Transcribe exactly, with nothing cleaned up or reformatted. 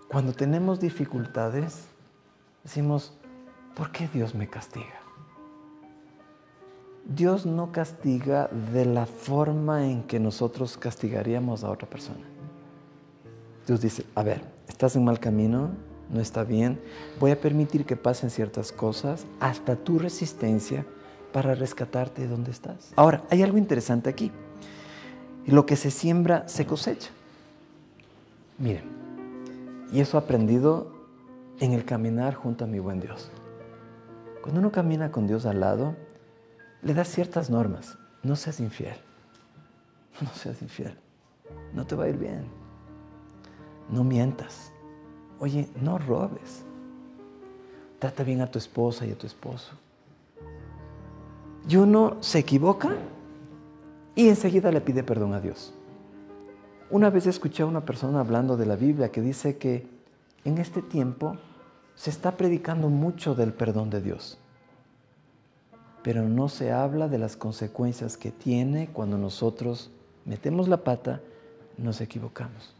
Cuando tenemos dificultades, decimos, ¿por qué Dios me castiga? Dios no castiga de la forma en que nosotros castigaríamos a otra persona. Dios dice, a ver, estás en mal camino, no está bien, voy a permitir que pasen ciertas cosas hasta tu resistencia para rescatarte de donde estás. Ahora, hay algo interesante aquí. Lo que se siembra, se cosecha. Miren, y eso he aprendido en el caminar junto a mi buen Dios. Cuando uno camina con Dios al lado, le da ciertas normas. No seas infiel. No seas infiel. No te va a ir bien. No mientas. Oye, no robes. Trata bien a tu esposa y a tu esposo. Y uno se equivoca y enseguida le pide perdón a Dios. Una vez escuché a una persona hablando de la Biblia que dice que en este tiempo se está predicando mucho del perdón de Dios, pero no se habla de las consecuencias que tiene cuando nosotros metemos la pata y nos equivocamos.